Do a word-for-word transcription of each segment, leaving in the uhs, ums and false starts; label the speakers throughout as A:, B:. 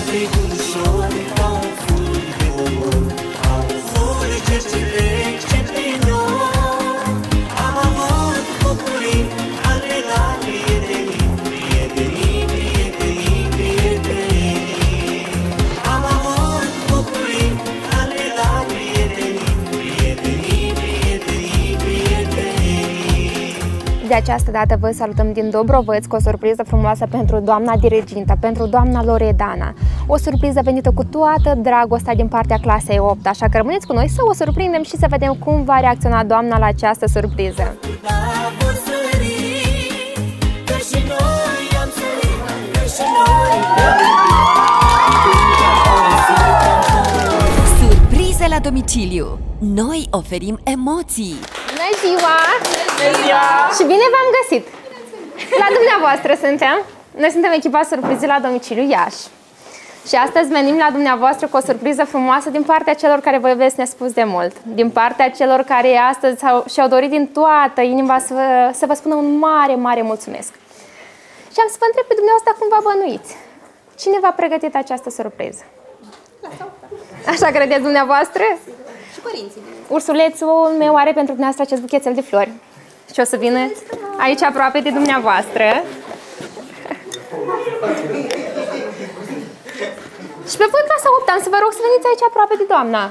A: tricuri ușori ca un fur de omor. Au fulge ce trece prin noi. Am avut bucurii, ale la prietenii, prietenii, prietenii, prietenii. Am avut bucurii, ale la prietenii, prietenii, prietenii, prietenii.
B: De această dată vă salutăm din Dobrovăț cu o surpriză frumoasă pentru doamna dirigintă, pentru doamna Loredana. O surpriză venită cu toată dragostea din partea clasei opt, așa că rămâneți cu noi să o surprindem și să vedem cum va reacționa doamna la această surpriză.
C: Surprize la domiciliu. Noi oferim emoții.
B: Bună ziua! Bună ziua! Și bine v-am găsit! La dumneavoastră suntem. Noi suntem echipa Surprize la domiciliu Iași. Și astăzi venim la dumneavoastră cu o surpriză frumoasă din partea celor care vă iubesc nespus de mult. Din partea celor care astăzi și-au dorit din toată inima să vă, să vă spună un mare, mare mulțumesc. Și am să vă întreb pe dumneavoastră cum vă bănuiți. Cine v-a pregătit această surpriză? Așa credeți dumneavoastră?
D: Și părinții.
B: Ursulețul meu are pentru dumneavoastră acest buchețel de flori. Și o să vină aici aproape de dumneavoastră. Și pe voi clasa opt am să vă rog să veniți aici aproape de doamna.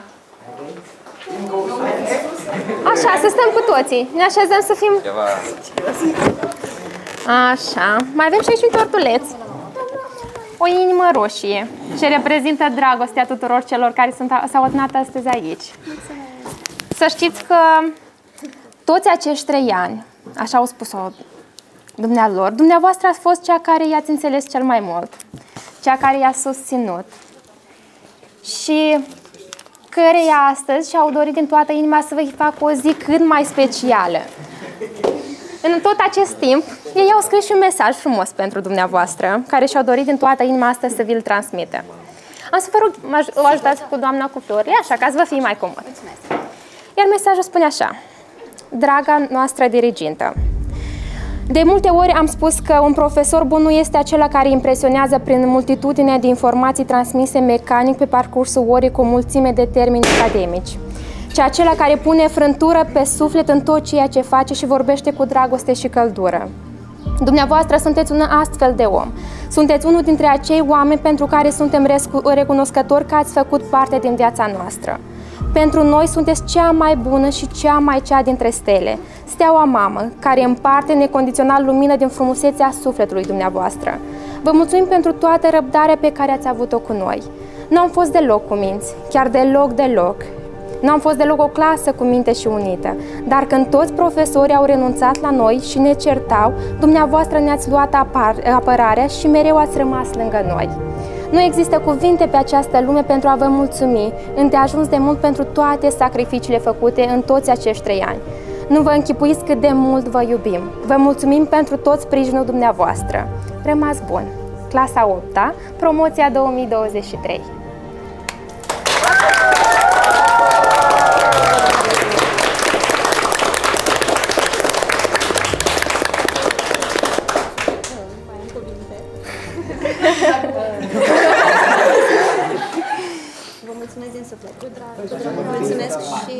B: Așa, să stăm cu toții. Ne așezăm să fim... Așa. Mai avem și aici un tortuleț. O inimă roșie. Ce reprezintă dragostea tuturor celor care s-au adunat astăzi aici. Să știți că toți acești trei ani, așa au spus-o dumnealor, dumneavoastră ați fost cea care i-ați înțeles cel mai mult, cea care i-a susținut și căreia astăzi și-au dorit din toată inima să vă facă o zi cât mai specială. În tot acest timp, ei au scris și un mesaj frumos pentru dumneavoastră, care și-au dorit din toată inima astăzi să vi-l transmită. Am să vă rog, o ajutați cu doamna cu florile, așa, ca să vă fie mai comod. Iar mesajul spune așa: draga noastră dirigintă, de multe ori am spus că un profesor bun nu este acela care impresionează prin multitudinea de informații transmise mecanic pe parcursul orei cu o mulțime de termeni academici, ci acela care pune frântură pe suflet în tot ceea ce face și vorbește cu dragoste și căldură. Dumneavoastră sunteți un astfel de om. Sunteți unul dintre acei oameni pentru care suntem recunoscători că ați făcut parte din viața noastră. Pentru noi sunteți cea mai bună și cea mai cea dintre stele, steaua mamă, care împarte necondiționat lumină din frumusețea sufletului dumneavoastră. Vă mulțumim pentru toată răbdarea pe care ați avut-o cu noi. Nu am fost deloc cuminți, chiar deloc, deloc. Nu am fost deloc o clasă cu minte și unită, dar când toți profesorii au renunțat la noi și ne certau, dumneavoastră ne-ați luat apar, apărarea și mereu ați rămas lângă noi. Nu există cuvinte pe această lume pentru a vă mulțumi, îndeajuns de mult pentru toate sacrificiile făcute în toți acești trei ani. Nu vă închipuiți cât de mult vă iubim. Vă mulțumim pentru tot sprijinul dumneavoastră. Rămas bun! Clasa opta, promoția două mii douăzeci și trei.
D: Vă mulțumesc din suflet. Vă mulțumesc și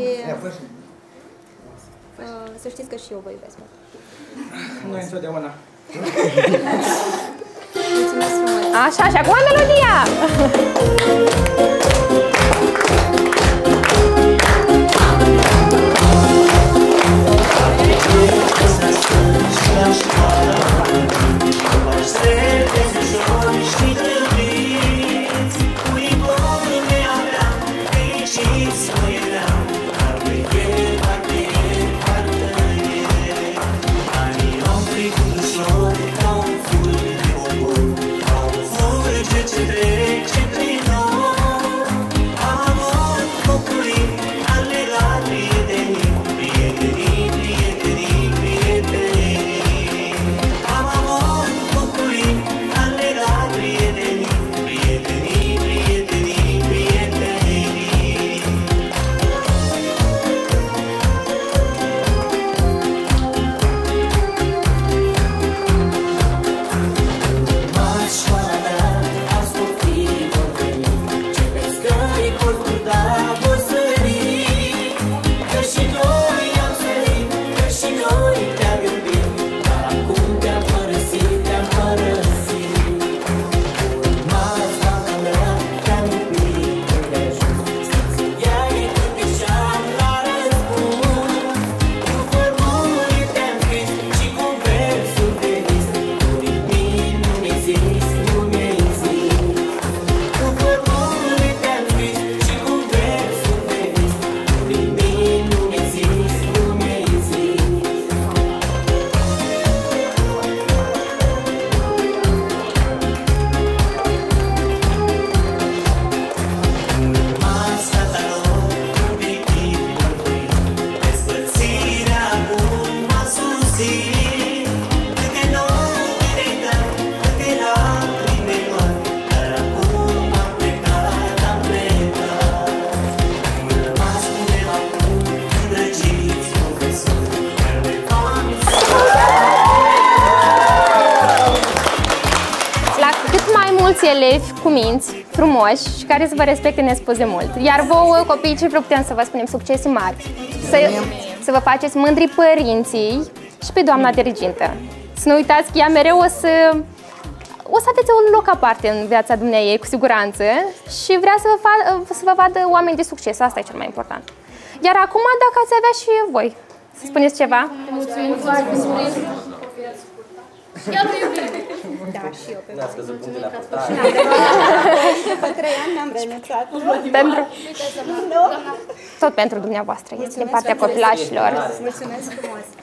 D: uh, să știți că și eu vă iubesc.
E: Noi întotdeauna.
D: Mulțumesc frumos.
B: Așa, și acum melodia! cât mai mulți elevi cuminți, frumoși și care să vă respecte nespus de mult. Iar vouă, copiii, ce vă putem să vă spunem? Succese mari. Să, să vă faceți mândri părinții și pe doamna dirigintă. Să nu uitați că ea mereu o să, o să aveți un loc aparte în viața dumneavoastră, cu siguranță, și vrea să vă, fa, să vă vadă oameni de succes. Asta e cel mai important. Iar acum, dacă ați avea și voi, să spuneți ceva?
D: Mulțumim foarte mult! Da, și eu pe
F: Ne-a scăzut punctele apărtare.
D: După trei ani n-am renunțat.
B: Pentru... Tot pentru dumneavoastră. Este din partea copilașilor.
D: Mulțumesc frumos!